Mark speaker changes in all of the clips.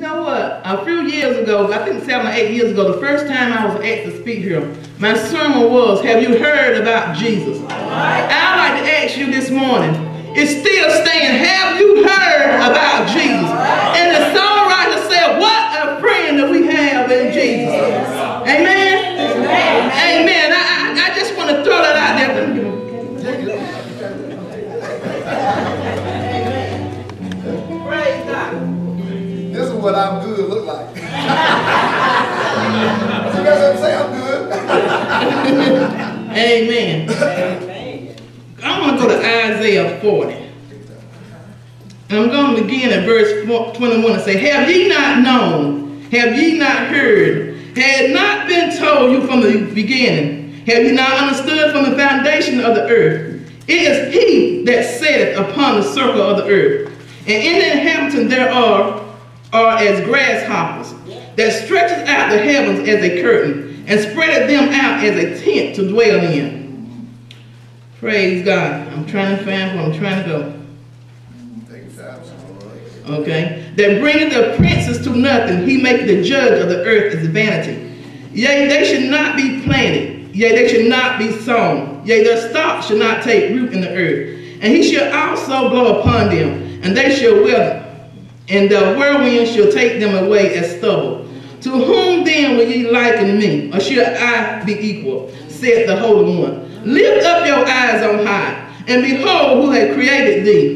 Speaker 1: know what? A few years ago, I think 7 or 8 years ago, the first time I was asked to speak here, my sermon was, have you heard about Jesus? I'd like to ask you this morning, it's still staying, have you heard about Jesus? And the songwriter said, what a friend that we have in Jesus. Amen? Amen. I just want to throw that out there. Praise God.
Speaker 2: This is what I'm good look like. You guys say I'm good?
Speaker 1: Amen. I want to go to Isaiah 40. And I'm going to begin at verse 21 and say, have ye not known? Have ye not heard? Had it not been told you from the beginning? Have you not understood from the foundation of the earth? It is he that sitteth upon the circle of the earth, and in the inhabitants thereof are as grasshoppers, that stretcheth out the heavens as a curtain, and spreadeth them out as a tent to dwell in. Praise God. I'm trying to find where I'm trying to go. Okay. That bringeth the princes to nothing. He maketh the judge of the earth as vanity. Yea, they should not be planted. Yea, they should not be sown. Yea, their stalks should not take root in the earth. And he shall also blow upon them, and they shall wither. And the whirlwind shall take them away as stubble. To whom then will ye liken me? Or shall I be equal? Saith the Holy One. Lift up your eyes on high, and behold who hath created thee,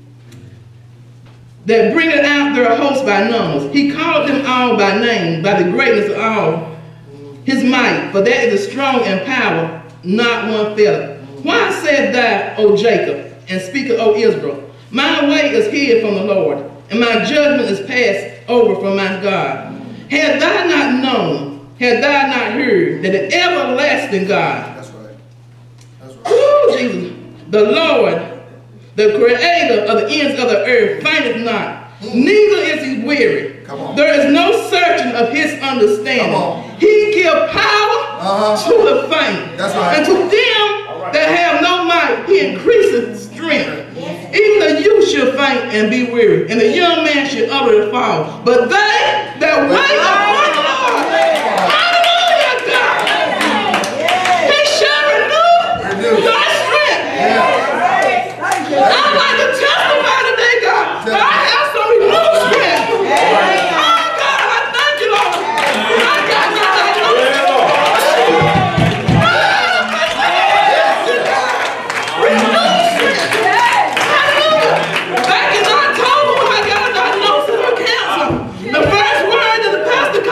Speaker 1: that bringeth out their hosts by numbers. He called them all by name, by the greatness of all his might. For that is a strong and power, not one faileth. Why said thou, O Jacob, and speaketh, O Israel, my way is hid from the Lord, and my judgment is passed over from my God. Had thou not known, had thou not heard, that the everlasting God,
Speaker 2: That's right. That's right.
Speaker 1: oh Jesus, the Lord, the creator of the ends of the earth, fainteth not, neither is he weary. There is no searching of his understanding. He give power to the faint.
Speaker 2: That's right.
Speaker 1: And to them that have no might, he increaseth strength. Even the youth shall faint and be weary, and the young man shall utterly fall. But they that wait upon the Lord, hallelujah, God, he shall renew thy strength. I'd like to testify today, God, that I have some renewed strength. Oh, God, I thank you, Lord. I got some renewed strength. Renewed strength. Hallelujah. Back in October, when I got a diagnosis of cancer, the first word that the pastor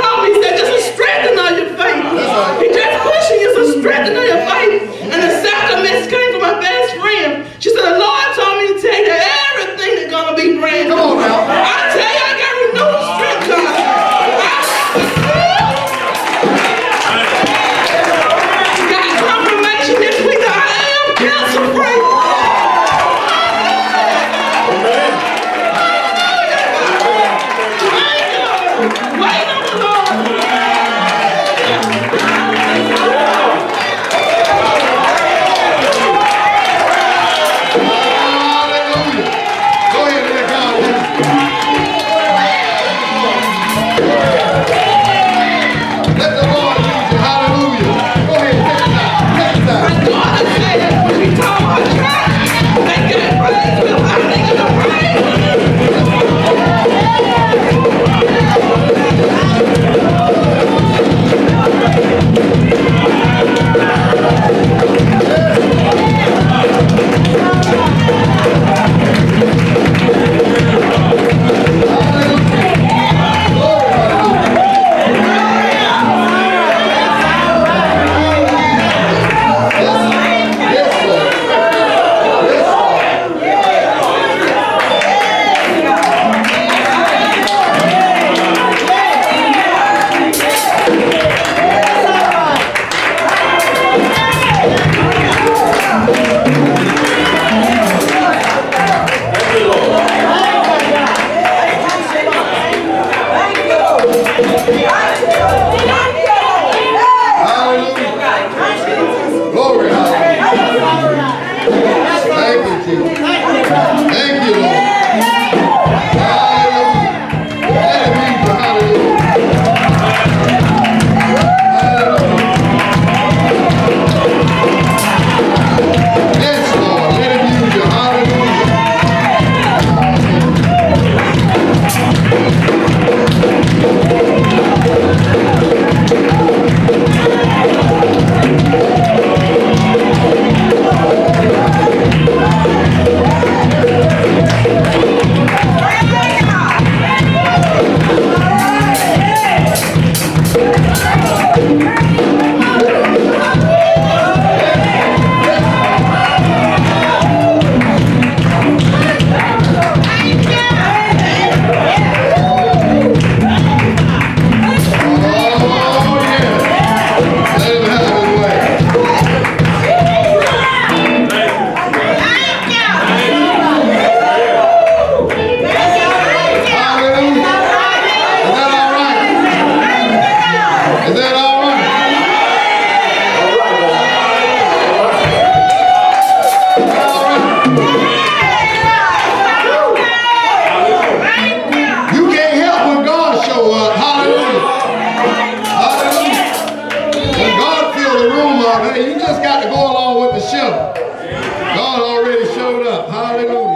Speaker 3: to show. God already showed up. Hallelujah.